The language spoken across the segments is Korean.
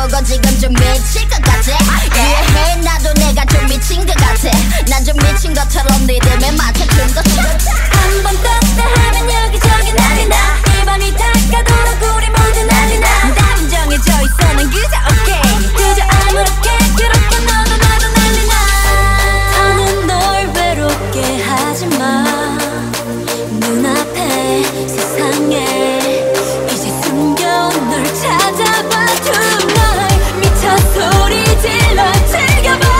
보고 지금 좀 미칠 것 같아. 이해해 나도 내가 좀 미친 것 같아. 난 좀 미친 것처럼 리듬에 맞춰준 것 한번 떴다 하면 여기저기 난리 나. 이 밤이 다가도록 우리 모두 난리 나. 답은 정해져 있어 난 그저 오케이. 그저 아무렇게 그렇게 너도 나도 난리 나. 더는 널 외롭게 하지마. 눈앞에 세상에 이제 숨겨온 널 찾아봐. Tonight 미쳐 소리 질러 즐겨봐.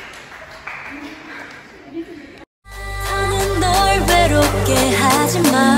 더는 널 외롭게 하지마.